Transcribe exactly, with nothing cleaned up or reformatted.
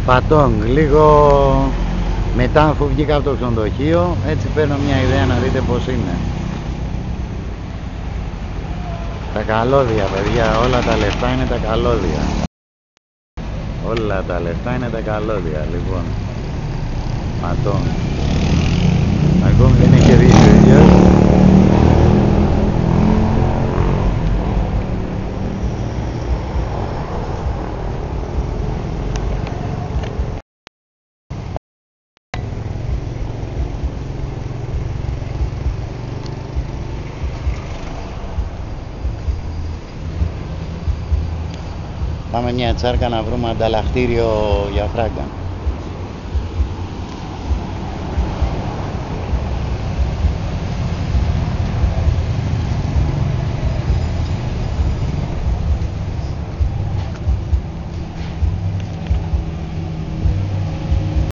Πατόγκ, λίγο μετά αφού βγήκα από το ξενοδοχείο, έτσι παίρνω μια ιδέα να δείτε πως είναι. Τα καλώδια, παιδιά, όλα τα λεφτά είναι τα καλώδια. Όλα τα λεφτά είναι τα καλώδια, λοιπόν. Πατόγκ. Ακόμη δεν έχει δει ο ίδιος. Πάμε μια τσάρκα να βρούμε ανταλλακτήριο για φράγκα.